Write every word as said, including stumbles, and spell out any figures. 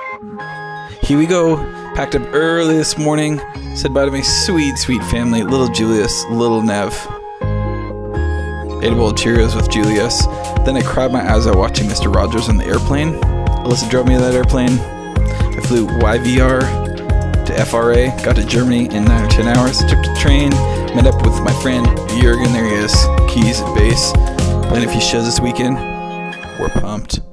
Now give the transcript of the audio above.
Here we go. Packed up early this morning. Said bye to my sweet, sweet family. Little Julius, little Nev. Ate a bowl of Cheerios with Julius. Then I cried my eyes out watching Mister Rogers on the airplane. Alyssa drove me to that airplane. I flew Y V R to F R A. Got to Germany in nine or ten hours. Took the train. Met up with my friend Jurgen. There he is. Keys, bass. Playing a few shows this weekend. We're pumped.